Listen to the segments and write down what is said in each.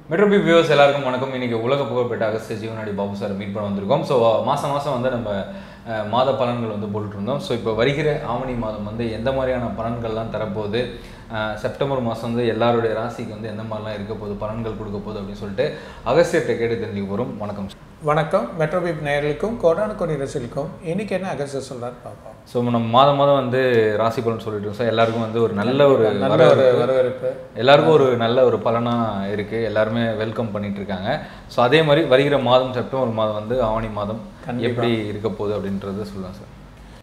METROPEEP viewers எல்லாருக்கும் வணக்கம். இன்னைக்கு உலக புகழ்பெற்ற அகஸ்திய ஜீவனாடி பாபு சார் மீட் பண்ண வந்திருக்கோம். ஸோ மாதம் வந்து நம்ம மாத பலன்கள் வந்து போட்டுருந்தோம். ஸோ இப்போ வருகிற ஆவணி மாதம் வந்து எந்த மாதிரியான பலன்கள்லாம் தரப்போகுது, செப்டம்பர் மாதம் வந்து எல்லாருடைய ராசிக்கு வந்து எந்த மாதிரிலாம் இருக்க போகுது, பலன்கள் கொடுக்க போகுது அப்படின்னு சொல்லிட்டு அகஸ்தியத்தை கேட்டு தெரிஞ்சுக்க போகிறோம். வணக்கம். வணக்கம். METROPEEP நேயர்களுக்கும் கோடான ரசிகளுக்கும் இன்னைக்கு என்ன அகஸ்திய சொல்றாரு பார்ப்போம். ஸோ நம்ம மாதம் வந்து ராசி பலன் சொல்லிட்டு இருக்கோம். எல்லாருக்கும் வந்து ஒரு நல்ல ஒரு வரவேற்பு, எல்லாருக்கும் ஒரு நல்ல ஒரு பலனாக இருக்குது. எல்லாருமே வெல்கம் பண்ணிட்டு இருக்காங்க. ஸோ அதே மாதிரி வருகிற மாதம் செப்டம்பர் மாதம் வந்து ஆவணி மாதம் எப்படி இருக்க போகுது அப்படின்றத சொல்லலாம் சார்.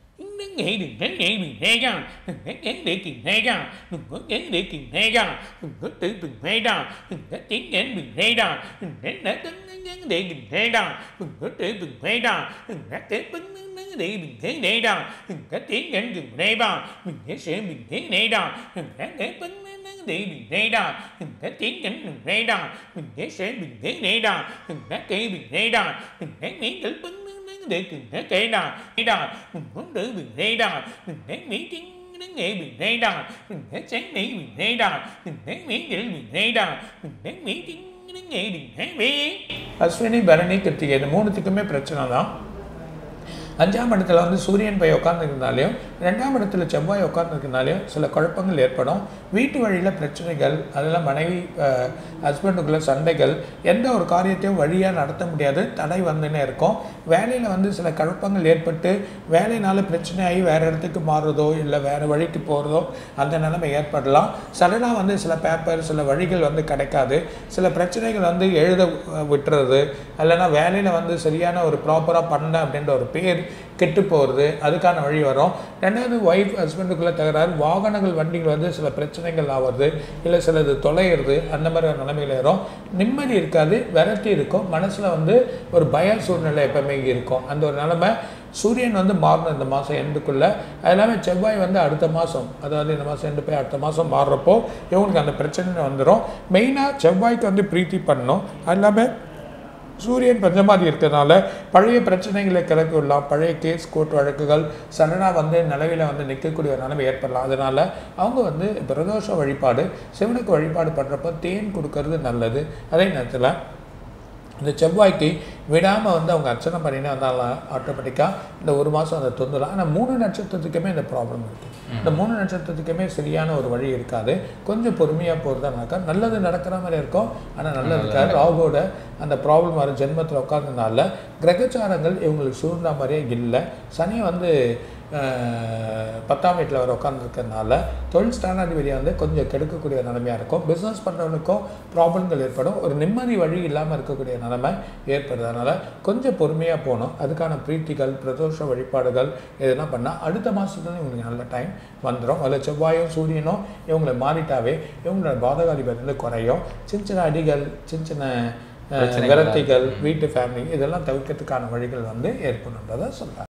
அஸ்வினி, பரணி, கிருத்திகை இந்த மூணுத்துக்குமே பிரச்சனை தான். 5ஆம் இடத்துல வந்து சூரியன் போய் உட்காந்துருந்தாலையும் 2ஆம் இடத்துல செவ்வாய் உட்காந்துருக்கனாலையும் சில குழப்பங்கள் ஏற்படும். வீட்டு வழியில் பிரச்சனைகள், அதெல்லாம் மனைவி ஹஸ்பண்டுக்குள்ள சண்டைகள், எந்த ஒரு காரியத்தையும் வழியாக நடத்த முடியாது, தடை வந்துன்னே இருக்கும். வேலையில் வந்து சில குழப்பங்கள் ஏற்பட்டு வேலையினால பிரச்சனையாகி வேறு இடத்துக்கு மாறுறதோ இல்லை வேறு வழிக்கு போகிறதோ அந்த நிலைமை ஏற்படலாம். சடனாக வந்து சில பேப்பர், சில வழிகள் வந்து கிடைக்காது. சில பிரச்சனைகள் வந்து எழுத விட்டுறது, இல்லைன்னா வேலையில் வந்து சரியான ஒரு ப்ராப்பராக பண்ண அப்படின்ற ஒரு பேர் கெட்டு போகிறது, அதுக்கான வழி வரும். ரெண்டாவது, ஒய்ஃப் ஹஸ்பண்டுக்குள்ளே தகராறு, வாகனங்கள் வண்டிகள் வந்து சில பிரச்சனைகள் ஆகிறது, இல்லை சிலது தொலைகிறது, அந்த மாதிரி ஒரு நிலைமையில் வரும். நிம்மதி இருக்காது, விரட்டி இருக்கும், மனசில் வந்து ஒரு பய சூழ்நிலை எப்பவுமே இருக்கும். அந்த ஒரு நிலைமை. சூரியன் வந்து மாறணும் இந்த மாதம் எண்டுக்குள்ளே. அது இல்லாமல் செவ்வாய் வந்து அடுத்த மாதம், அதாவது இந்த மாதம் எண்டு போய் அடுத்த மாதம் மாறுறப்போ இவங்களுக்கு அந்த பிரச்சனை வந்துடும். மெயினாக செவ்வாய்க்கு வந்து பிரீத்தி பண்ணணும். அது இல்லாமல் சூரியன் பஞ்சமாதி இருக்கிறதுனால பழைய பிரச்சனைகளை கிளப்பி விடலாம். பழைய கேஸ், கோர்ட் வழக்குகள் சடனாக வந்து நிலவில் வந்து நிற்கக்கூடிய ஒரு நிலைமை ஏற்படலாம். அதனால் அவங்க வந்து பிரதோஷ வழிபாடு, சிவனுக்கு வழிபாடு பண்ணுறப்போ தேன் கொடுக்கறது நல்லது. அதே நேரத்தில் இந்த செவ்வாய்க்கு விடாமல் வந்து அவங்க அர்ச்சனை பண்ணினா வந்தாலும் ஆட்டோமேட்டிக்காக இந்த ஒரு மாதம் அதை தொந்தலாம். ஆனால் 3 நட்சத்திரத்துக்குமே இந்த ப்ராப்ளம் இருக்குது. இந்த 3 நட்சத்திரத்துக்குமே சரியான ஒரு வழி இருக்காது. கொஞ்சம் பொறுமையாக போகிறதானாக்கா நல்லது நடக்கிற மாதிரி இருக்கும். ஆனால் நல்லது இருக்காது. ராகுவோட அந்த ப்ராப்ளம் வர ஜென்மத்தில் உட்கார்ந்ததுனால கிரகச்சாரங்கள் இவங்களுக்கு சூழ்ந்த மாதிரியே இல்லை. சனி வந்து 10ஆம் வீட்டில் வர உட்காந்துருக்கிறதுனால தொழில் ஸ்தானாதிபதியை வந்து கொஞ்சம் கெடுக்கக்கூடிய நிலைமையாக இருக்கும். பிஸ்னஸ் பண்ணுறவனுக்கும் ப்ராப்ளங்கள் ஏற்படும். ஒரு நிம்மதி வழி இல்லாமல் இருக்கக்கூடிய நிலைமை ஏற்படுது. அதனால் கொஞ்சம் பொறுமையாக போகணும். அதுக்கான பிரீத்திகள், பிரதோஷ வழிபாடுகள் இதெல்லாம் பண்ணால் அடுத்த மாதத்துல இவங்களுக்கு நல்ல டைம் வந்துடும். அதில் செவ்வாயும் சூரியனும் இவங்களை மாறிட்டாவே இவங்களோட பாதகாதிபதி வந்து குறையும். சின்ன சின்ன அடிகள், சின்ன சின்ன விரத்திகள், வீட்டு ஃபேமிலி இதெல்லாம் தவிர்க்கிறதுக்கான வழிகள் வந்து ஏற்படுன்றதை சொல்கிறாங்க.